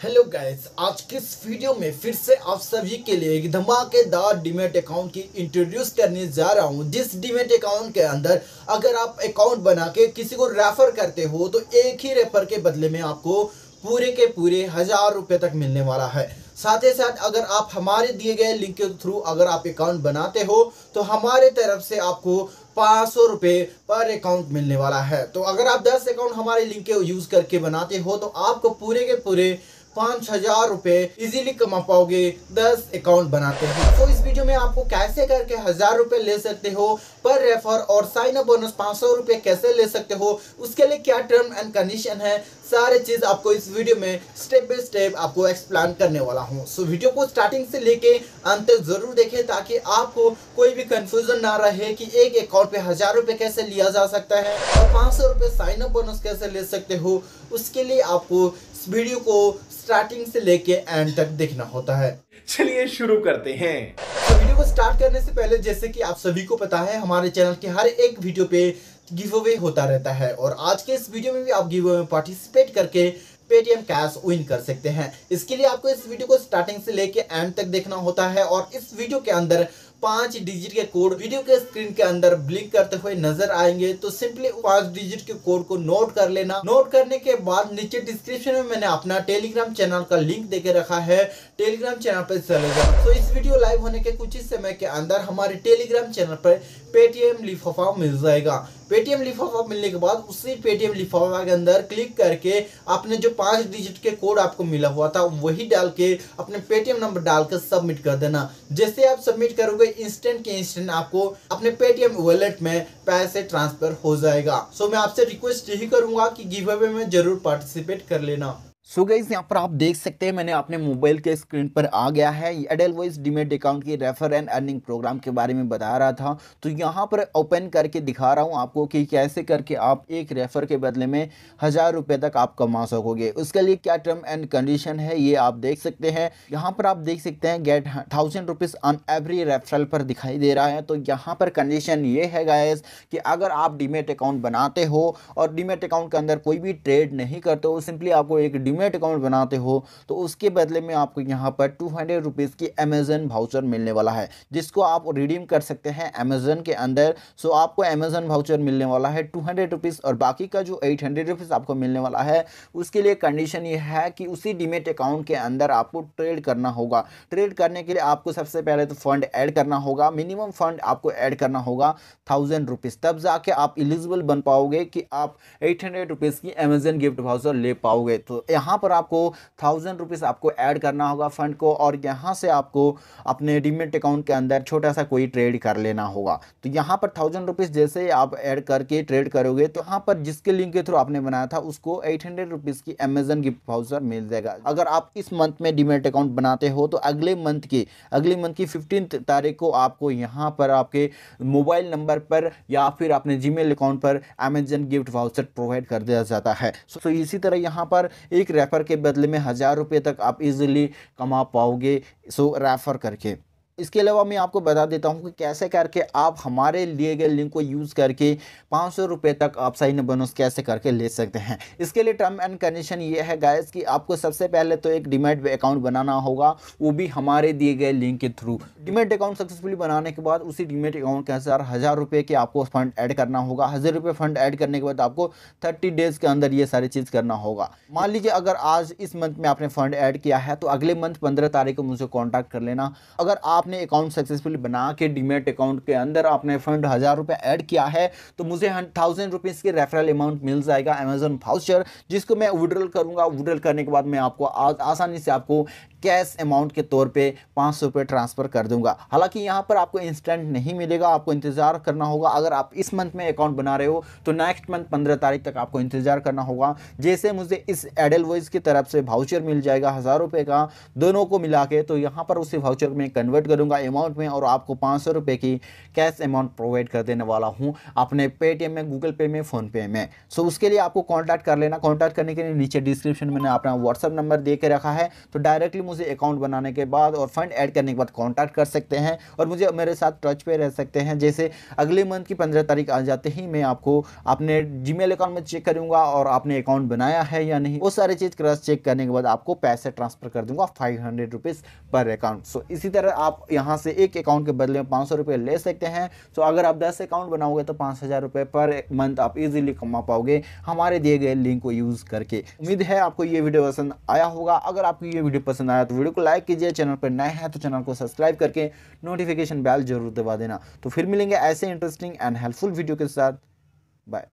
Hello guys, आज के इस वीडियो में फिर से आप सभी के लिए एक धमाकेदार डीमैट अकाउंट की इंट्रोड्यूस करने जा रहा हूं। जिस डीमैट अकाउंट के अंदर अगर आप अकाउंट बना के किसी को रेफर करते हो तो एक ही रेफर के बदले में आपको पूरे के पूरे 1000 रुपये तक मिलने वाला है। साथ ही साथ अगर आप हमारे दिए गए लिंक के थ्रू अगर आप अकाउंट बनाते हो तो हमारे तरफ से आपको 500 रुपये पर अकाउंट मिलने वाला है। तो अगर आप 10 अकाउंट हमारे लिंक के यूज करके बनाते हो तो आपको पूरे के पूरे 5000 रुपये इजीली कमा पाओगे 10 अकाउंट बनाते हैं। तो इस वीडियो में आपको कैसे करके 1000 रुपये ले सकते हो पर रेफर और साइन अप बोनस 500 रुपये कैसे ले सकते हो, उसके लिए क्या टर्म एंड कंडीशन है, सारे चीज आपको इस वीडियो में स्टेप बाय स्टेप आपको एक्सप्लेन करने वाला हूँ। सो वीडियो को स्टार्टिंग से लेके अंत तक जरूर देखें ताकि आपको कोई भी कंफ्यूजन ना रहे कि एक अकाउंट पे 1000 रुपये कैसे लिया जा सकता है और 500 रुपये साइन अप बोनस कैसे ले सकते हो। उसके लिए आपको इस वीडियो को स्टार्टिंग से लेके एंड तक देखना होता है। चलिए शुरू करते हैं। तो वीडियो को स्टार्ट करने से पहले जैसे कि आप सभी को पता है हमारे चैनल के हर एक वीडियो पे गिव अवे होता रहता है और आज के इस वीडियो में भी आप गिव अवे में पार्टिसिपेट करके पेटीएम कैश विन कर सकते हैं। इसके लिए आपको इस वीडियो को स्टार्टिंग से लेके एंड तक देखना होता है और इस वीडियो के अंदर 5 डिजिट के कोड वीडियो के स्क्रीन के अंदर ब्लिंक करते हुए नजर आएंगे। तो सिंपली 5 डिजिट के कोड को नोट कर लेना। नोट करने के बाद नीचे डिस्क्रिप्शन में मैंने अपना टेलीग्राम चैनल का लिंक देके रखा है, टेलीग्राम चैनल पर चले जाओ। तो इस वीडियो लाइव होने के कुछ ही समय के अंदर हमारे टेलीग्राम चैनल पर पेटीएम लिफाफा मिल जाएगा। पेटीएम लिफाफा मिलने के बाद उसी पेटीएम लिफाफा के अंदर क्लिक करके आपने जो 5 डिजिट के कोड आपको मिला हुआ था वही डाल के अपने पेटीएम नंबर डाल कर सबमिट कर देना। जैसे आप सबमिट करोगे इंस्टेंट के इंस्टेंट आपको अपने पेटीएम वॉलेट में पैसे ट्रांसफर हो जाएगा। सो मैं आपसे रिक्वेस्ट यही करूंगा कि गिव अवे में जरूर पार्टिसिपेट कर लेना। सो गाइस यहाँ पर आप देख सकते हैं मैंने अपने मोबाइल के स्क्रीन पर आ गया है एडलवाइज डीमैट अकाउंट की रेफर एंड अर्निंग प्रोग्राम के बारे में बता रहा था। तो यहाँ पर ओपन करके दिखा रहा हूँ आपको कि कैसे करके आप एक रेफर के बदले में 1000 रुपये तक आप कमा सकोगे। उसके लिए क्या टर्म एंड कंडीशन है ये आप देख सकते हैं। यहाँ पर आप देख सकते हैं get 1000 rupees on every referral पर दिखाई दे रहा है। तो यहाँ पर कंडीशन ये है गाइस कि अगर आप डीमैट अकाउंट बनाते हो और डीमैट अकाउंट के अंदर कोई भी ट्रेड नहीं करते हो, सिंपली आपको एक डीमैट अकाउंट बनाते हो तो उसके बदले में आपको यहाँ पर 200 रुपीज़ की अमेजन वाउचर मिलने वाला है जिसको आप रिडीम कर सकते हैं अमेजन के अंदर। सो आपको अमेजन वाउचर मिलने वाला है 200 रुपीज़ और बाकी का जो 800 रुपीज़ आपको मिलने वाला है उसके लिए कंडीशन ये है कि उसी डीमैट अकाउंट के अंदर आपको ट्रेड करना होगा। ट्रेड करने के लिए आपको सबसे पहले तो फंड ऐड करना होगा। मिनिमम फंड आपको ऐड करना होगा 1000 रुपीज़, तब जाके आप एलिजिबल बन पाओगे कि आप 800 रुपीज़ की अमेजन गिफ्ट वाउचर ले पाओगे। तो यहाँ पर आपको 1000 रुपीज़ आपको ऐड करना होगा फंड को और यहाँ से आपको अपने डीमैट अकाउंट के अंदर छोटा सा कोई ट्रेड कर लेना होगा। तो यहाँ पर 1000 रुपीज़ जैसे आप ऐड करके ट्रेड करोगे तो यहाँ पर जिसके लिंक के थ्रू आपने बनाया था उसको 800 रुपीज़ की अमेजन गिफ्ट वाउचर मिल जाएगा। अगर आप इस मंथ में डीमैट अकाउंट बनाते हो तो अगले मंथ की 15 तारीख को आपको यहाँ पर आपके मोबाइल नंबर पर या फिर अपने जीमेल अकाउंट पर अमेजन गिफ्ट वाउचर प्रोवाइड कर दिया जाता है। सो इसी तरह यहाँ पर एक रेफर के बदले में 1000 रुपये तक आप इजीली कमा पाओगे सो रेफर करके। इसके अलावा मैं आपको बता देता हूं कि कैसे करके आप हमारे लिए गए लिंक को यूज़ करके 500 रुपये तक आप साइन अप बोनस कैसे करके ले सकते हैं। इसके लिए टर्म एंड कंडीशन ये है गाइस कि आपको सबसे पहले तो एक डीमैट अकाउंट बनाना होगा, वो भी हमारे दिए गए लिंक के थ्रू। डीमैट अकाउंट सक्सेसफुली बनाने के बाद उसी डीमैट अकाउंट के अंदर 1000 रुपये के आपको फंड ऐड करना होगा। 1000 रुपये फंड ऐड करने के बाद आपको 30 डेज़ के अंदर ये सारी चीज़ करना होगा। मान लीजिए अगर आज इस मंथ में आपने फंड ऐड किया है तो अगले मंथ 15 तारीख को मुझे कॉन्टैक्ट कर लेना। अगर आपने अकाउंट सक्सेसफुली बना के डीमैट अकाउंट के अंदर आपने फंड 1000 रुपये ऐड किया है तो मुझे 1000 रुपीज़ की रेफरल अमाउंट मिल जाएगा अमेजन वाउचर, जिसको मैं विड्रॉल करूंगा। विड्रॉल करने के बाद मैं आपको आसानी से आपको कैश अमाउंट के तौर पे 500 रुपये ट्रांसफ़र कर दूंगा। हालांकि यहाँ पर आपको इंस्टेंट नहीं मिलेगा, आपको इंतज़ार करना होगा। अगर आप इस मंथ में अकाउंट बना रहे हो तो नेक्स्ट मंथ 15 तारीख तक आपको इंतज़ार करना होगा। जैसे मुझे इस एडलवाइज की तरफ से वाउचर मिल जाएगा 1000 रुपये का, दोनों को मिला के, तो यहाँ पर उसी वाउचर में कन्वर्ट करूँगा अमाउंट में और आपको 500 रुपये की कैश अमाउंट प्रोवाइड कर देने वाला हूँ अपने पेटीएम में, गूगल पे में, फ़ोनपे में। सो उसके लिए आपको कॉन्टैक्ट कर लेना। कॉन्टैक्ट करने के लिए नीचे डिस्क्रिप्शन में मैंने अपना व्हाट्सअप नंबर दे के रखा है, तो डायरेक्टली मुझे अकाउंट बनाने के बाद और फंड ऐड करने के बाद कॉन्टैक्ट कर सकते हैं और मुझे मेरे साथ टच पे रह सकते हैं। जैसे अगले मंथ की 15 तारीख आ जाते ही मैं आपको अपने जीमेल अकाउंट में चेक करूंगा और आपने अकाउंट बनाया है या नहीं, वो सारी चीज़ क्रॉस चेक करने के बाद आपको पैसे ट्रांसफ़र कर दूंगा 500 रुपीज़ पर अकाउंट। सो इसी तरह आप यहाँ से एक अकाउंट के बदले में 500 रुपये ले सकते हैं। सो अगर आप 10 अकाउंट बनाओगे तो 5000 रुपये पर मंथ आप इजीली कमा पाओगे हमारे दिए गए लिंक को यूज़ करके। उम्मीद है आपको ये वीडियो पसंद आया होगा। अगर आपको ये वीडियो पसंद आया तो वीडियो को लाइक कीजिए, चैनल पर नए हैं तो चैनल को सब्सक्राइब करके नोटिफिकेशन बेल जरूर दबा देना। तो फिर मिलेंगे ऐसे इंटरेस्टिंग एंड हेल्पफुल वीडियो के साथ। बाय।